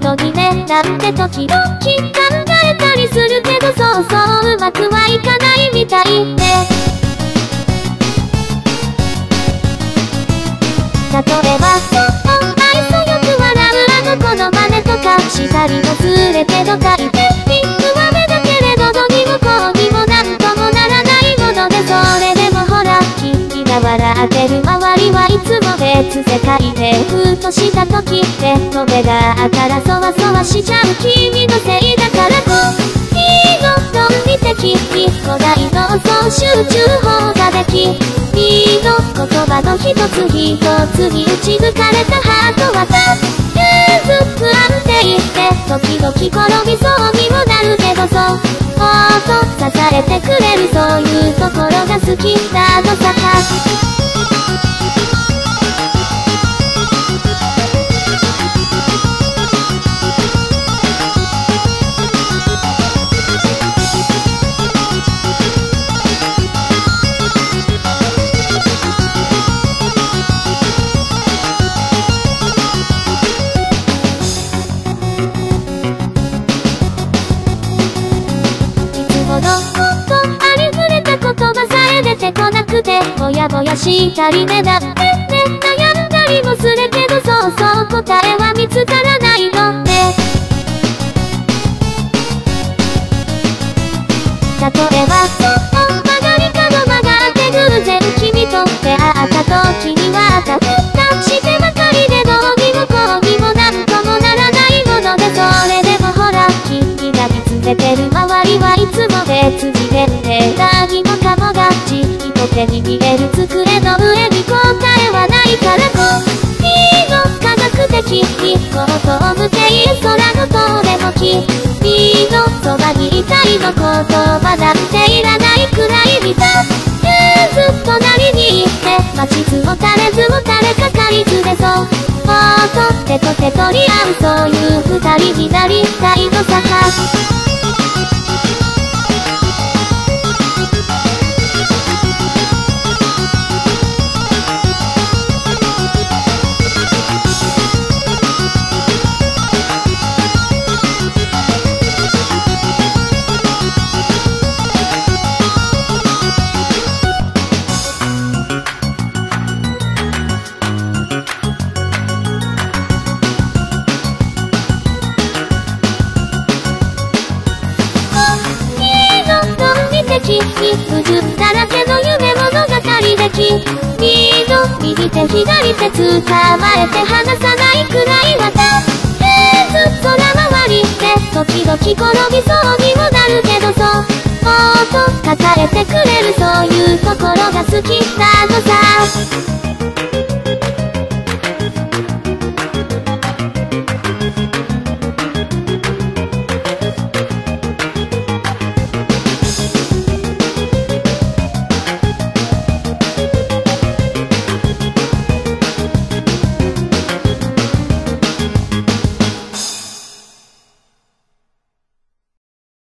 ことにね、なんて時々考えたりするけど、そうそううまくはいかないみたいね。例えば、愛想よく笑うあの子の真似とかしたりもするけど、大抵ピンクは目だけれど、どにもこうにもなんともならないもので、それでもほら、君が笑ってる周りはいつも別世界で、ふっとした時って目があったらそわそわしちゃう君のせいだからと、いいの論理的に古代のそう集中法ができ、いいの言葉の一つ一つに打ち抜かれたハートはずっと安定して時々転びそうにもなるけど、そうもっと支えてくれるそういうところが好きなのさか。ありふれた言葉さえ出てこなくて、ぼやぼやしたりねだってね、悩んだりもするけど、そうそう答えは見つからないのね。例えば、曲がり角曲がって偶然君と出会った時にはたったしてばかりで、どうにもこうにもなんともならないもので、それでもほら君が見つめてる周りはいつも別次元で、何もかもがじっと手に見える机の上に答えはないからと、いいの科学的にこうと向けい空の塔でも君のそばにいたいの言葉なんていらないくらい見たずっとなりに行って街図もたれずもたれかかりずで、そうもっと手と手取り合うそういう二人になりたいのさか。君矛盾だらけの夢物語で、君の右手左手捕まえて離さないくらいまたずっと空回りで時々転びそうにもなるけど、そうもっと抱えてくれるそういうところが好きなのさ。